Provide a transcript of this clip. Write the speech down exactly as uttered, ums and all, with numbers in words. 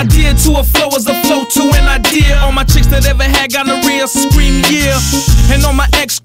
idea to a flow is a flow to an idea. All my chicks that ever had gonorrhea scream yeah. And all my ex